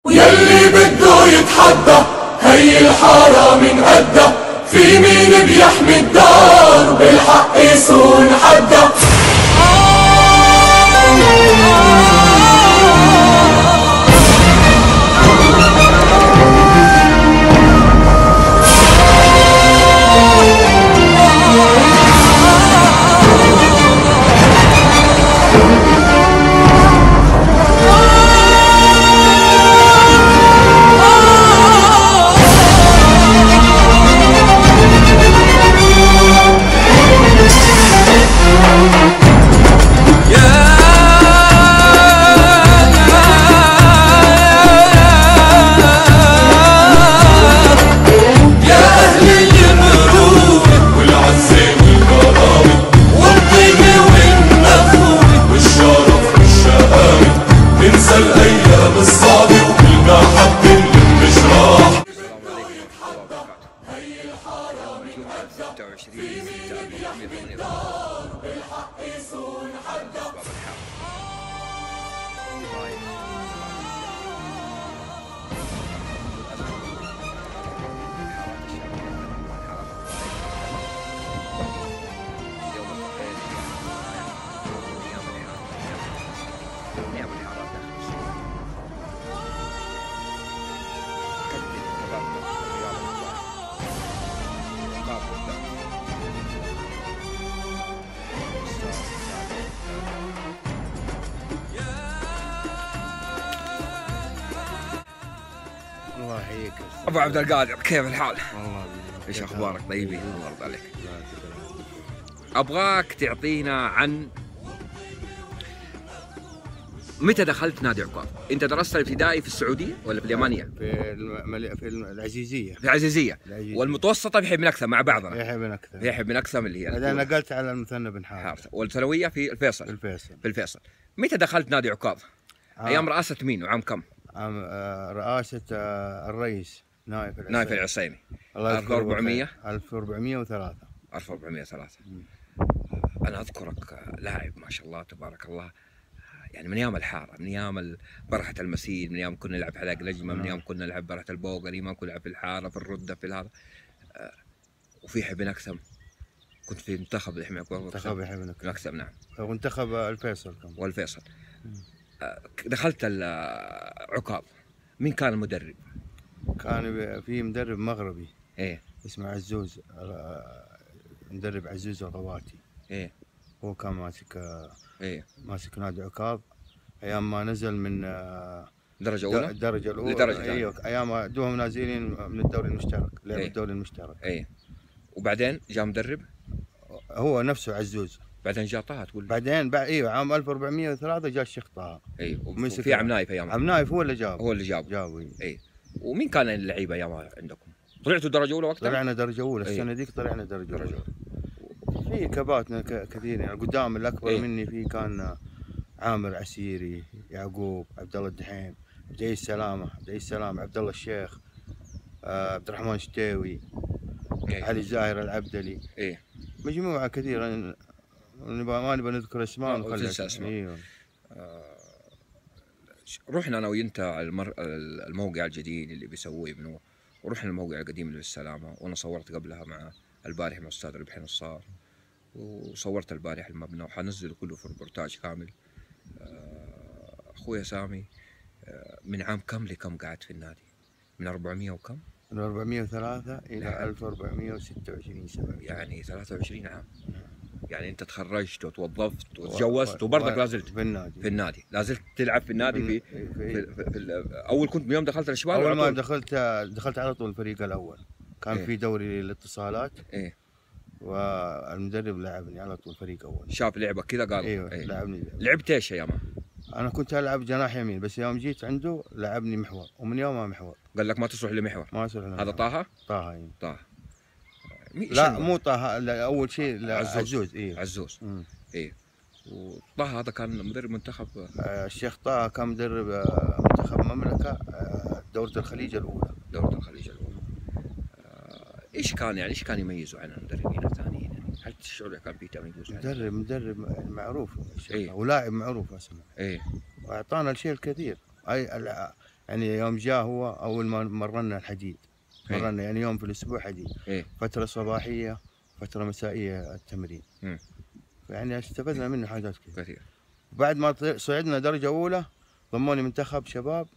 يلي بده يتحدى هي الحارة من هدى، في مين بيحمي الدار بالحق يصون حدا. الله يحييك ابو عبد القادر، كيف الحال؟ والله ايش اخبارك؟ طيبين؟ الله يرضى عليك. ابغاك تعطينا عن متى دخلت نادي عقاب؟ انت درست الابتدائي في السعوديه ولا في اليمانيه؟ في العزيزيه. في العزيزيه. والمتوسطه في حي بن اكثر مع بعضنا. في حي بن اكثر. في حي بن اكثر اللي هي. بعدين نقلت على المثنى بن حارث. والثانويه في الفيصل. في الفيصل. متى دخلت نادي عقاب؟ ايام رئاسه مين وعام كم؟ عام رئاسه الرئيس نايف العصيمي. 1400 1403. 1403. انا اذكرك لاعب ما شاء الله تبارك الله، يعني من ايام الحاره، من ايام برحه المسيل، من ايام كنا نلعب حلاق لجمه، من ايام كنا نلعب برحه البوغري، ما كنا نلعب في الحاره في الرده في هذا. وفي حي بن اكثم كنت في منتخب يحمي عقاب. منتخب يحمي بن اكثم نعم. ومنتخب الفيصل كمان. والفيصل. دخلت العقاب، مين كان المدرب؟ كان في مدرب مغربي ايه اسمه عزوز، مدرب عزوز الغواتي. ايه هو كان ماسك ماسك نادي عقاب ايام ما نزل من درجة أولى؟ الدرجة الأولى لدرجة ايوه، ايام دوهم نازلين من الدوري المشترك، لعب الدوري المشترك. ايه وبعدين جاء مدرب؟ هو نفسه عزوز. بعدين جاء طه تقول؟ بعدين ايوه عام 1403 جاء الشيخ طه. ايوه وفي عم نايف ايام. عم نايف هو اللي جابه. هو اللي جابه. ايه ومين كان اللعيبه ايام عندكم؟ طلعتوا درجة أولى وقتها؟ طلعنا درجة أولى السنة ذيك، طلعنا درجة أولى. في كباتنا كثير يعني قدام الأكبر مني، في كان عامر عسيري، يعقوب، عبد الله الدحيم، عبد السلام، عبد الله الشيخ، عبد الرحمن شتاوي، علي الزاهر العبدلي. مجموعة كثيرة ما نبغى نذكر اسماء ونخلي اسماء. ايوه. رحنا انا وانت الموقع الجديد اللي بيسويه ابنه، ورحنا الموقع القديم اللي بالسلامة، وانا صورت قبلها مع البارح مع الاستاذ ربحي نصار، وصورت البارح المبنى وحنزل كله في ريبورتاج كامل. اخويا سامي، من عام كم لكم قعدت في النادي؟ من 400 وكم؟ من 403 الى 1426 سنة، يعني 23 عام. يعني انت تخرجت وتوظفت وتجوزت وبرضك لازلت في النادي، لازلت تلعب في النادي. في اول كنت يوم دخلت الشباب؟ اول ما دخلت على طول الفريق الاول، كان في دوري الاتصالات. والمدرب لعبني على طول فريق اول. شاف لعبك كذا قال؟ ايوه لعبني. لعبت ايش يا ما؟ انا كنت العب جناح يمين، بس يوم جيت عنده لعبني محور، ومن يومها محور. قال لك ما تصلح لمحور؟ ما اصلح لمحور. هذا طه؟ طه اي. طه. لا مو طه، اول شيء عزوز. عزوز. ايه. وطه هذا كان مدرب منتخب؟ الشيخ طه كان مدرب منتخب مملكة دورة الخليج الأولى. ايش كان يميزه عن المدربين الثانيين؟ يعني هل تشعر كان في تميز؟ مدرب معروف ولاعب معروف اسمه. واعطانا الشيء الكثير. يعني يوم جاء هو اول ما مرنا الحديد، إيه. مرنا يعني يوم في الاسبوع حديد، إيه. فتره صباحيه فتره مسائيه التمرين. يعني استفدنا منه حاجات كثير. بعد ما صعدنا درجه اولى ضموني منتخب شباب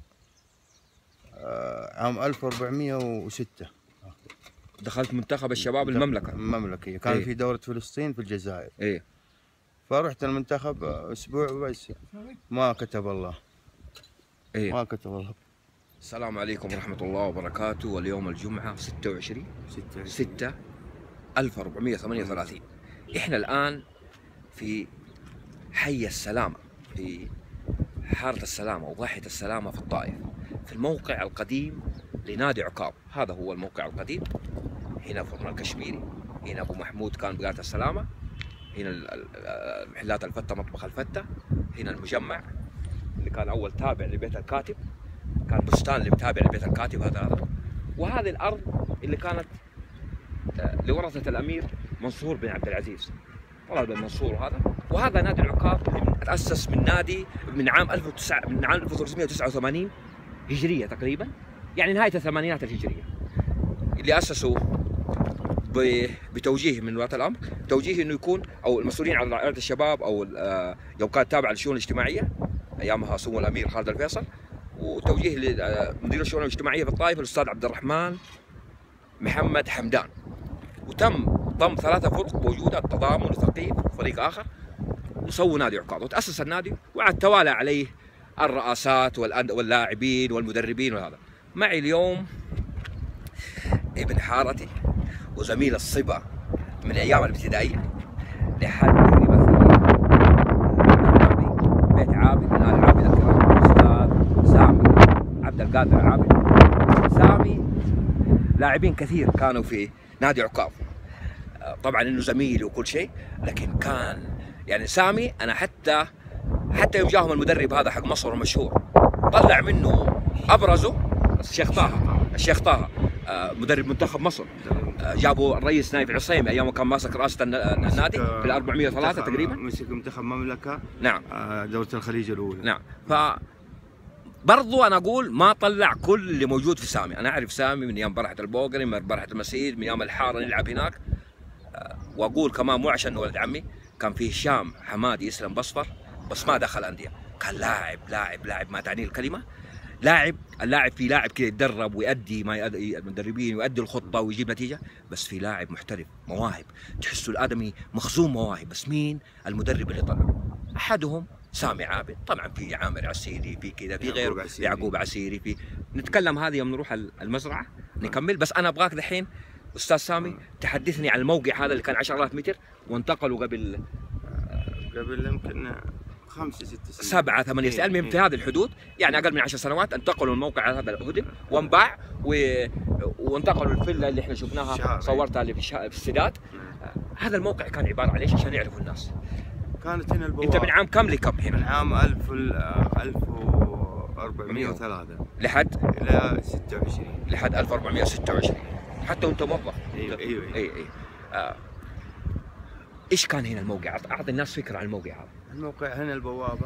عام 1406 دخلت منتخب الشباب المملكه المملكيه، كان إيه. في دوره فلسطين في الجزائر. ايه. فرحت المنتخب اسبوع بس، ما كتب الله. ايه. ما كتب الله. السلام عليكم ورحمه الله وبركاته. واليوم الجمعه 26 6 1438. احنا الان في حي السلامه، في حاره السلامه وضاحيه السلامه في الطائف، في الموقع القديم لنادي عقاب. هذا هو الموقع القديم. هنا فرن الكشميري، هنا ابو محمود كان بقايه السلامه، هنا محلات الفته مطبخ الفته، هنا المجمع اللي كان اول تابع لبيت الكاتب، كان بستان اللي تابع لبيت الكاتب هذا. وهذه الارض اللي كانت لورثه الامير منصور بن عبد العزيز، طلال بن منصور هذا. وهذا نادي العقاب تاسس من عام 1389 هجريه تقريبا، يعني نهايه الثمانينات الهجريه، اللي اسسوا بتوجيه من ولاة الامر، توجيه انه يكون او المسؤولين عن رعايه الشباب او يوم كانت تابعه للشؤون الاجتماعيه ايامها سمو الامير خالد الفيصل، وتوجيه لمدير الشؤون الاجتماعيه في الطائف الاستاذ عبد الرحمن محمد حمدان. وتم ضم 3 فرق موجوده، التضامن وثقيف وفريق اخر، وسووا نادي عقاب وتاسس النادي، وعاد توالى عليه الرئاسات واللاعبين والمدربين وهذا. معي اليوم ابن حارتي وزميل الصبا من ايام الابتدائيه لحد تقريبا بيت عابد من ال عابد الكرام، الاستاذ سامي عبد القادر عابد. سامي لاعبين كثير كانوا في نادي عقاب، طبعا انه زميلي وكل شيء، لكن كان يعني سامي انا حتى يوم جاهم المدرب هذا حق مصر المشهور طلع منه ابرزه الشيخ طه مدرب منتخب مصر. جابوا الرئيس نايف العصيمي ايام كان ماسك رئاسه النادي في 403 تقريبا، مسك منتخب مملكه. نعم. دوره الخليج الاولى. نعم. برضو انا اقول ما طلع كل اللي موجود في سامي. انا اعرف سامي من ايام برحه البوقري، من برحه المسيد، من ايام الحاره نلعب هناك. واقول كمان مو عشان ولد عمي، كان فيه هشام حمادي يسلم بصفر بس ما دخل انديه، كان لاعب ما تعني الكلمه. اللاعب في لاعب كذا يتدرب ويؤدي ما يؤدي المدربين ويؤدي الخطه ويجيب نتيجه، بس في لاعب محترف مواهب، تحسوا الادمي مخزون مواهب، بس مين المدرب اللي طلعه؟ احدهم سامي عابد، طبعا في عامر عسيري، في كذا، في غيره، يعقوب عسيري، في نتكلم هذه يوم نروح المزرعه نكمل. بس انا ابغاك دحين استاذ سامي تحدثني عن الموقع هذا اللي كان 10,000 متر وانتقلوا قبل يمكن 5 6 سنين 7 8 سنين، المهم في هذه الحدود، يعني اقل من 10 سنوات انتقلوا الموقع هذا الهدم وانباع وانتقلوا الفيلا اللي احنا شفناها صورتها اللي في السداد. هذا الموقع كان عباره عن ايش عشان يعرفوا الناس؟ كانت هنا البوابه. انت من عام كم لكم هنا؟ من عام 1403 لحد الى 26 لحد 1426 حتى وانت موظف. ايوه. اي ايش كان هنا الموقع؟ اعطي الناس فكره عن الموقع هذا. الموقع هنا البوابه.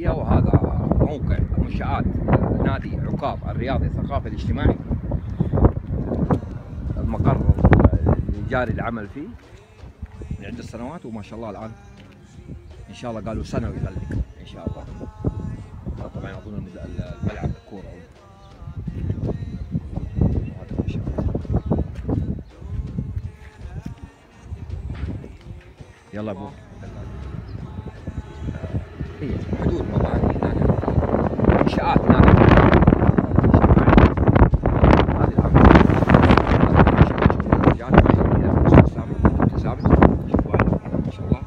الرياضيه، وهذا موقع منشآت نادي عكاظ الرياضي الثقافي الاجتماعي، المقر اللي جاري العمل فيه من عدة سنوات، وما شاء الله الان ان شاء الله قالوا سنه ويغلق ان شاء الله. طبعا اظن الملعب الكوره وهذا ما شاء الله. يلا ابوك هي حدود مباني منشآت نادي هذه ما شاء الله.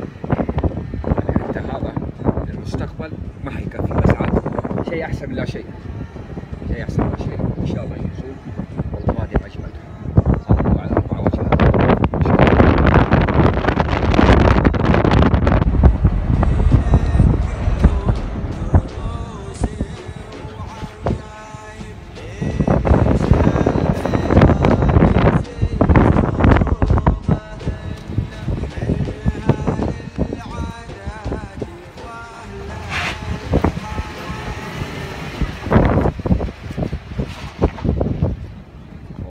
حتى هذا للمستقبل ما حيكفي، بس عاد شيء احسن من لا شيء.